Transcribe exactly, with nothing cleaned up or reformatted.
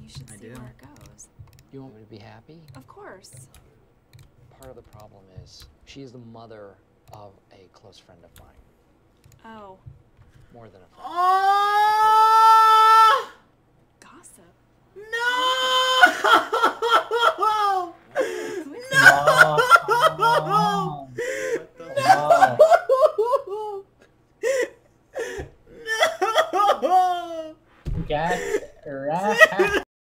should I see do. where it goes. You want me to be happy? Of course. Part of the problem is she's the mother of a close friend of mine. Oh. More than a friend. Oh! Gossip. No!